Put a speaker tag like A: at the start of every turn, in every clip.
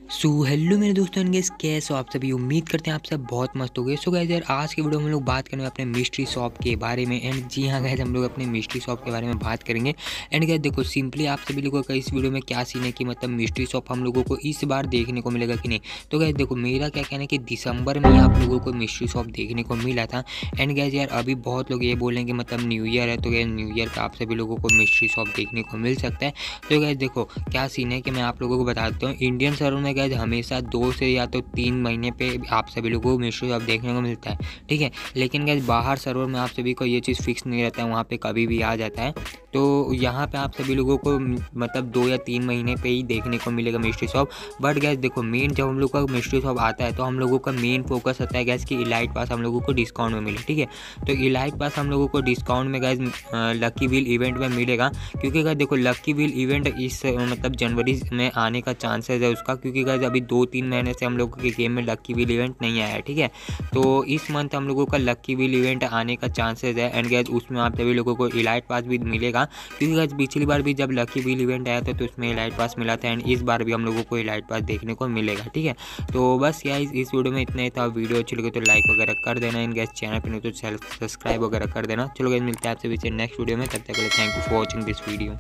A: Hello मेरे दोस्तों and guys, कैसे हो आप सभी। उम्मीद करते हैं आप सब बहुत मस्त हो गए। सो गाइस यार, आज के वीडियो में हम लोग बात करेंगे अपने मिस्ट्री शॉप के बारे में। एंड जी हाँ गाइस, हम लोग अपने मिस्ट्री शॉप के बारे में बात करेंगे। एंड गाइस देखो, सिंपली आप सभी लोगों का इस वीडियो में क्या सीन है कि मतलब मिस्ट्री शॉप हम लोगों को इस बार देखने को मिलेगा कि नहीं। तो गाइस देखो, मेरा क्या कहना है कि दिसंबर में आप लोगों को मिस्ट्री शॉप देखने को मिला था। एंड गाइस यार, अभी बहुत लोग ये बोलेंगे मतलब न्यू ईयर है, तो गाइस न्यू ईयर पर आप सभी लोगों को मिस्ट्री शॉप देखने को मिल सकता है। तो गाइस देखो क्या सीन है कि मैं आप लोगों को बता देता हूँ। इंडियन सर्वर में गाइस हमेशा 2 से या तो 3 महीने पे आप सभी लोगों को मिस्ट्री शॉप देखने को मिलता है, ठीक है। लेकिन गाइस बाहर सर्वर में आप सभी को ये चीज़ फिक्स नहीं रहता है, वहाँ पे कभी भी आ जाता है। तो यहाँ पे आप सभी लोगों को मतलब 2 या 3 महीने पे ही देखने को मिलेगा मिस्ट्री शॉप। बट गैस देखो, मेन जब हम लोग का मिस्ट्री शॉप आता है तो हम लोगों का मेन फोकस होता है गैस कि इलाइट पास हम लोगों को डिस्काउंट में मिले, ठीक है। तो इलाइट पास हम लोगों को डिस्काउंट में गैस लकी व्हील इवेंट में मिलेगा। क्योंकि गैस देखो, लकी व्हील इवेंट इस मतलब जनवरी में आने का चांसेस है उसका, क्योंकि गैस अभी 2-3 महीने से हम लोगों के गेम में लकी व्हील इवेंट नहीं आया है, ठीक है। तो इस मंथ हम लोगों का लकी व्हील इवेंट आने का चांसेस है। एंड गैस उसमें आप सभी लोगों को इलाइट पास भी मिलेगा, क्योंकि गैस पिछली बार भी जब लकी व्हील इवेंट आया था तो उसमें इलाइट पास मिला था। एंड इस बार भी हम लोगों को इलाइट पास देखने को मिलेगा, ठीक है। तो बस यार इस वीडियो में इतना ही था। वीडियो अच्छी लगे तो लाइक वगैरह कर देना। इन गैस चैनल पर नहीं तो सब्सक्राइब वगैरह कर देना। चलो गैस, मिलते हैं आपसे पीछे नेक्स्ट वीडियो में। तब तक के लिए thank you for watching this video.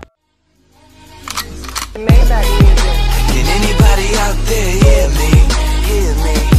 B: Can anybody out there hear me? Hear me?